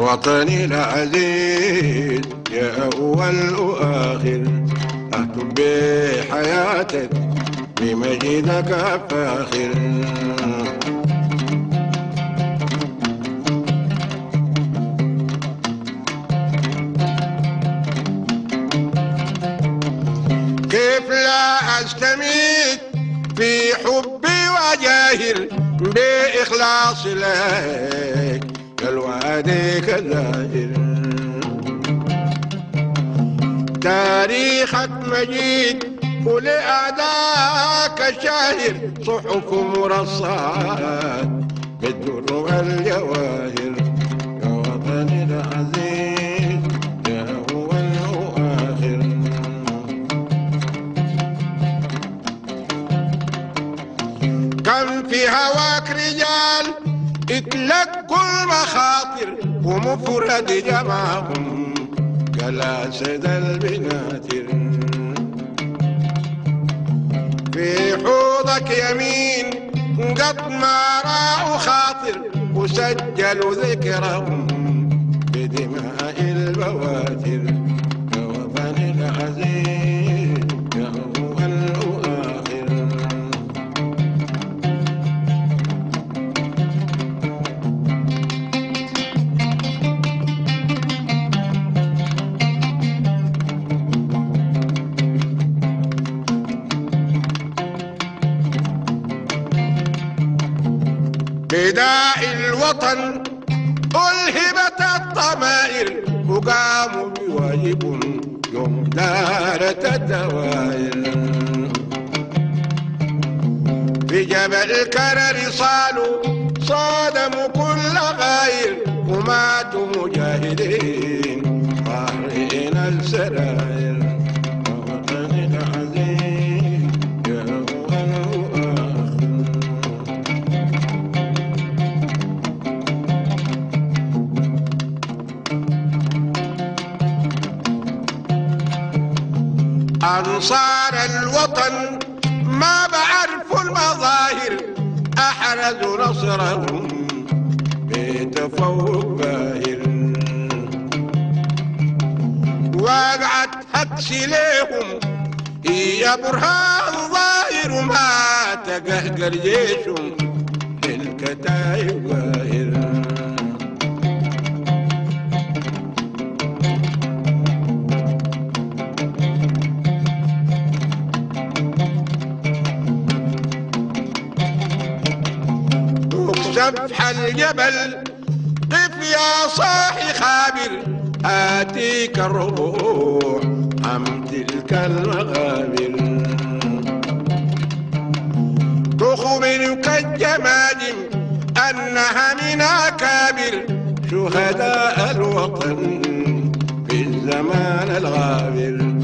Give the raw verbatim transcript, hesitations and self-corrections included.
وطني العزيز يا أول وآخر، أهتم بحياتك بمجدك فاخر. كيف لا أستميت في حبي وجاهر بإخلاص لك كالوادي كالزاهر. تاريخك مجيد ولأعداك شاهر، صحف مرصعات بالدر والجواهر. يا وطني العزيز يا أول وآخر. كم في هواك رجال اتلقوا المخاطر، ومفرد جمعهم كالأسد البناتر. في حوضك يمين قد ما راعوا خاطر، وسجلوا ذكرهم بدماء البواتر. يا وطني العزيز يا أول وآخر. فداء الوطن ألهبت الضمائر، وقاموا بواجب يوم دارت الدوائر. في جبل الكرر صالوا صادموا كل غاير، وماتوا مجاهدين طارئين السراير. وطني العزيز يا أول وآخر. أنصار الوطن ما بعرفوا المظاهر، أحرزوا نصرهم بتفوق باهر. وقعت هكس ليهم يا برهان ظاهر، ما تقهقر جيشهم للكتايب باهر. سفح الجبل قف يا صاحي خابر، آتيك الروح عم تلك المغابر. تخبرك الجماجم أنها من أكابر شهداء الوطن في الزمان الغابر.